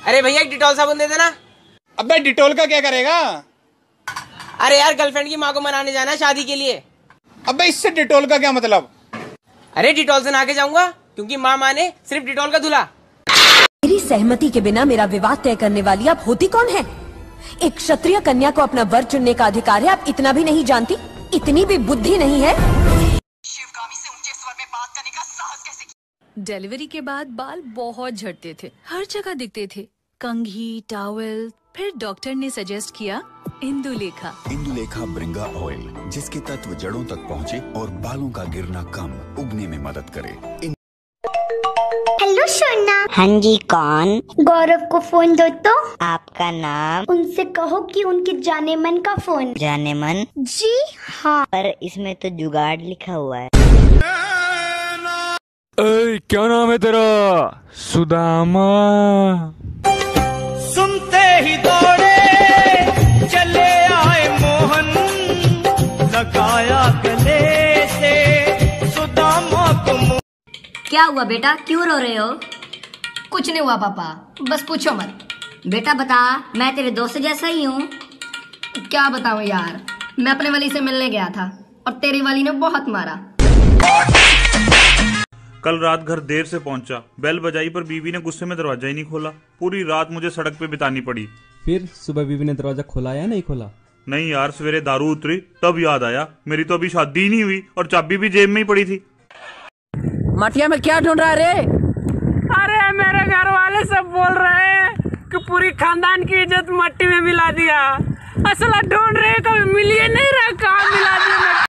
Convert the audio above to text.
अरे भैया एक डिटॉल साबुन दे देना। अबे डिटॉल का क्या करेगा? अरे यार गर्लफ्रेंड की माँ को मनाने जाना है शादी के लिए। अबे इससे डिटॉल का क्या मतलब? अरे डिटॉल से नहा के जाऊंगा क्योंकि माँ माने सिर्फ डिटॉल का धुला। मेरी सहमति के बिना मेरा विवाह तय करने वाली आप होती कौन है? एक क्षत्रिय कन्या को अपना वर चुनने का अधिकार है, आप इतना भी नहीं जानती? इतनी भी बुद्धि नहीं है? शिवगामी से ऊंचे स्वर में बात करने का साहस कैसे किया? डिलीवरी के बाद बाल बहुत झड़ते थे, हर जगह दिखते थे, कंघी, टॉवेल। फिर डॉक्टर ने सजेस्ट किया इंदुलेखा। इंदुलेखा ब्रिंगा ऑयल, जिसके तत्व जड़ों तक पहुँचे और बालों का गिरना कम, उगने में मदद करे। हेलो सोना। हाँ जी, कौन? गौरव को फोन दो तो। आपका नाम? उनसे कहो कि उनके जाने मन का फोन। जाने मन? जी हाँ। पर इसमें तो जुगाड़ लिखा हुआ है। क्या नाम है तेरा? सुदामा। सुनते ही दौड़े चले आए मोहन, लगाया गले से सुदामा को। क्या हुआ बेटा, क्यों रो रहे हो? कुछ नहीं हुआ पापा, बस पूछो मत। बेटा बता, मैं तेरे दोस्त जैसा ही हूँ। क्या बताऊँ यार, मैं अपने वाली से मिलने गया था और तेरी वाली ने बहुत मारा। कल रात घर देर से पहुंचा, बेल बजाई पर बीवी ने गुस्से में दरवाजा ही नहीं खोला। पूरी रात मुझे सड़क पे बितानी पड़ी। फिर सुबह बीवी ने दरवाजा खोला या नहीं खोला? नहीं यार, सवेरे दारू उतरी तब याद आया मेरी तो अभी शादी ही नहीं हुई और चाबी भी जेब में ही पड़ी थी। मटिया में क्या ढूंढ रहा है रे? अरे मेरे घर वाले सब बोल रहे हैं कि पूरी खानदान की इज्जत मट्टी में मिला दिया। असला ढूंढ रहे, कभी मिली नहीं